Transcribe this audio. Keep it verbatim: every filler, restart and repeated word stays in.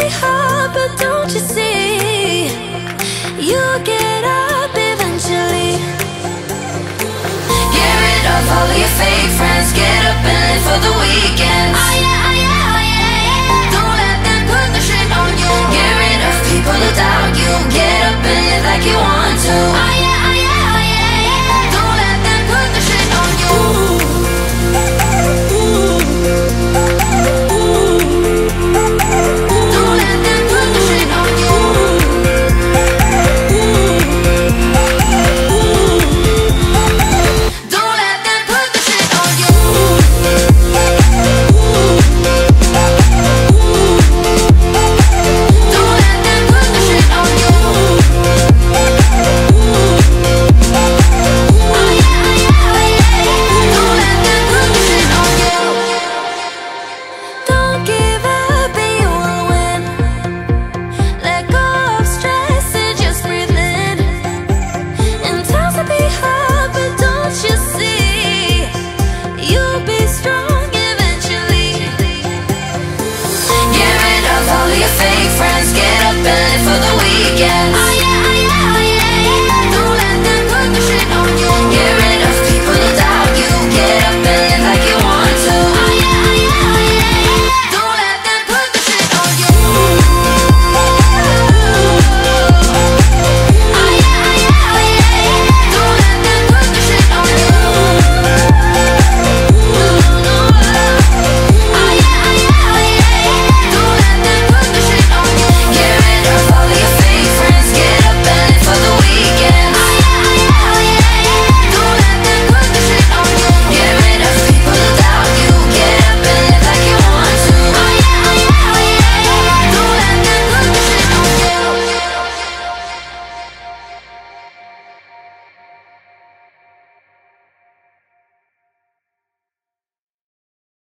hard, but don't you see? You'll get up eventually. Get rid of all of your fake friends. Get up and live for the weekends. Oh yeah, oh yeah, oh yeah, yeah. Don't let them put the shit on you. Get rid of people who doubt you. Get up and live like you want to. Oh yeah, oh yeah, oh yeah, yeah. Don't let them put the shit on you. Don't let them put the shit on you. Don't let them put the shit on you. Don't let them put the shit on you. Oh yeah, oh yeah, oh yeah. Don't let them put the shit on you. Don't give up and you will win. Let go of stress and just breathe in. And times will be hard, but don't you see? You'll be strong eventually. Get rid of all of your fake friends. Get up and live for the weekend.